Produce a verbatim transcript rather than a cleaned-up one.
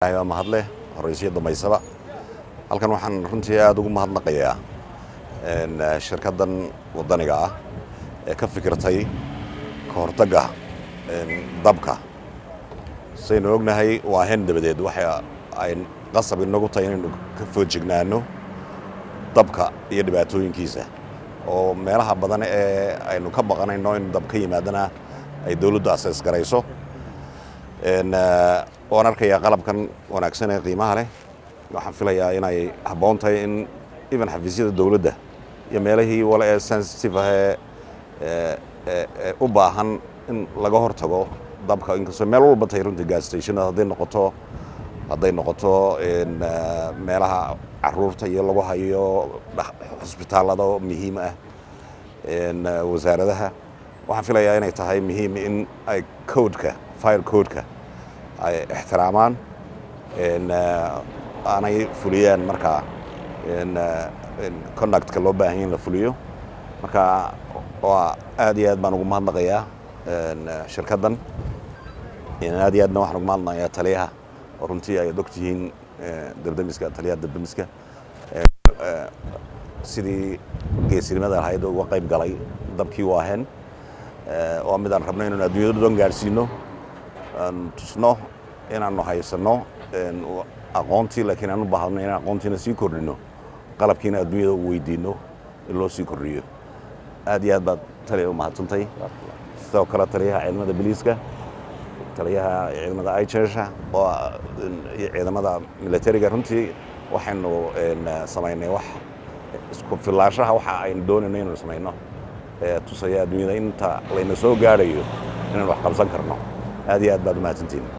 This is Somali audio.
أيوة mahadle horreysiyada maysaba halkan waxaan runtii aad ugu mahadnaqayaa in shirkadan wadaniga ah ee ka fikirtay ka hortagga dabka saynu ognahay waa hen dabadeed waxa ay qasab inagu tahay inaynu ka foojignaano dabka iyo dhibaatooyinkiisa oo meelaha badan ee aynu ka baqanayno in dabka yimaadana ay dawladdu asaas garayso in waan arkayaa qalabkan wanaagsan ee qiimaha leh waxaan filayaa inay habboon tahay in even xafiisyada dawladda iyo meelihii wala ee sensitive ah ee u baahan in laga hortago dabka inkastoo meel walba tahay runtii gas station hadday noqoto hadday noqoto in meelaha caruurta iyo lagu hayo hospitaalada muhiim ah in wasaaradaha waxaan filayaa inay tahay muhiim in ay code-ka fire code-ka ay ixtiraamaan in aanay fuliyaan markaa in conduct-ka loo baahan yahay in la fuliyo marka waa aad iyo aad baan ugu mahadnaqayaa shirkaddan in aad iyo aadna waxaan ugu mahadnaqayaa taliyaha oo runtii ay ogtihiin dabdamiska taliyaha dabdamiska sidii geesinimada ahayd uga qayb galay dabkii waahen oo mid aan rabno inaan adduunyada dhan gaarsiino tusno inaanu haysano aqoontii laakiin aan u baahno inaan aqoontiina sii kordhino qalabkiina adduunyada u weydiino in loo sii kordhiyo aad iyo aad baad taliya u mahadsantay sidoo kale taliyaha ciidamada biliiska taliyaha ciidamada aijesha oo ciidamada militariga runtii waxaynu samaynay wax isku filaanshaha waxa aynu doonayno inaynu samayno tusaya adduunyada inta layna soo gaarayo inaan wax qabsan karno aad iyo aad baad u mahadsantiin